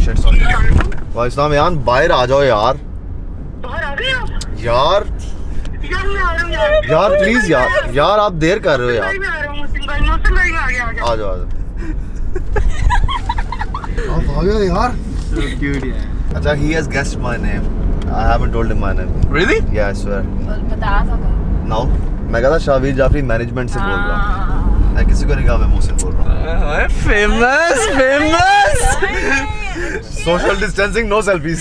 Shit sorry. भाई इस्लाम यार बाहर आ जाओ यार। बाहर आ गए आप? यार मैं आ रहा हूं यार प्लीज यार आप देर कर रहे हो यार। मैं आ रहा हूं मौसम भाई आ गया आ जाओ आप आ गए यार। So cute यार। अच्छा he has guessed my name. I haven't told him my name. Really? Yeah, I swear. बता था No. मैं कहता शावीर जाफरी मैनेजमेंट से बोल रहा हूँ। मैं किसी को नहीं कहा मैं मोहसिन बोल रहा हूँ। Famous. Social distancing, no selfies.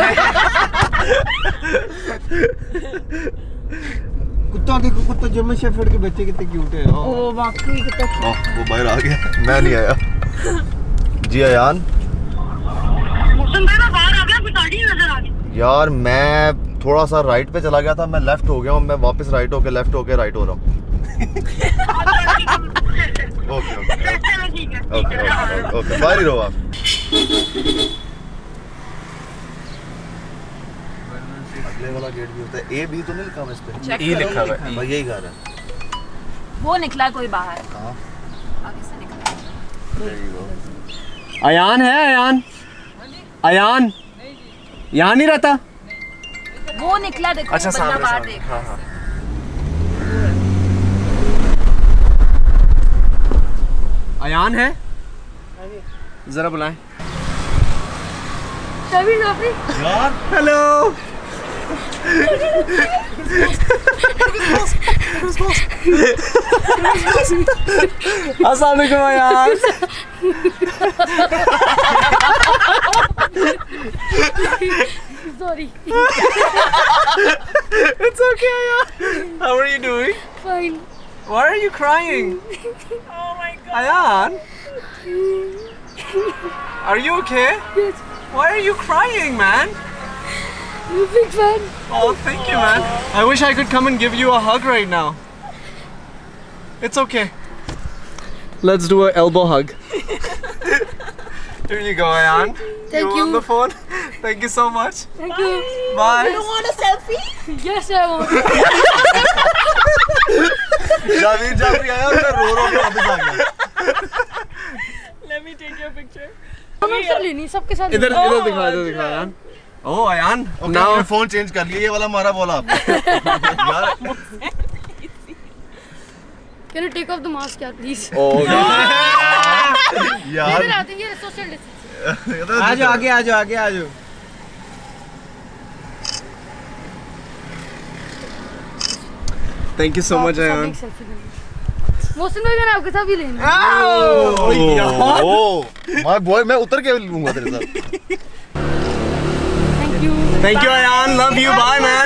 कुत्ता देखो, कुत्ता जर्मन शेफर्ड के बच्चे कितने क्यूट है। ओ वाकई कितना वो बाहर आ गया, मैं नहीं आया। जी अयान। मौसम भाई मैं बाहर आ गया, आपकी गाड़ी नजर आ गई। यार मैं थोड़ा सा राइट पे चला गया था, मैं लेफ्ट हो गया हूँ, मैं वापस राइट होके लेफ्ट होके राइट हो रहा हूँ। ओके बाहर ही रहो आप। अगले वाला गेट भी होता है। ए बी तो नहीं लिखा हुआ इस पे? E लिखा हुआ है। भाई यही घर है। वो निकला कोई बाहर कहाँ? आगे से निकला। अयान है अयान यहाँ नहीं रहता। वो निकला देखो। अच्छा बंदा बाहर सामने। देख। हाँ। अयान है? जरा बुलाएं। यार हेलो। अस्सलाम वालेकुम Ayan. Sorry. It's okay Ayan. How are you doing? Fine. Why are you crying? Oh my god. Ayan, are you okay? Yes. Why are you crying, man? I'm a big fan. Oh, thank you, man. I wish I could come and give you a hug right now. It's okay. Let's do an elbow hug. Here you go, Ayan. Thank you. On the phone. Thank you so much. Thank you. Bye. You don't want a selfie? Yes, I want. Shavir Jafri आया और मैं रो के वापस आ गया। Let me take your picture. हम लेनी सबके साथ। इधर दिखा Ayan. Oh, Ayan. Okay, Now मैंने फोन चेंज कर लिया, ये वाला हमारा बोला आपने। यार Can you take off the mask, यार, please? Oh. यार इधर आते हैं, ये social distancing। आ जाओ आगे आ जाओ। Thank you so much, Ayan. मौसम भाई मैंने आपके साथ भी लेना। माय बॉय मैं उतर के लूंगा तेरे साथ। Thank you. Thank you, Ayan. Love you. Bye, man.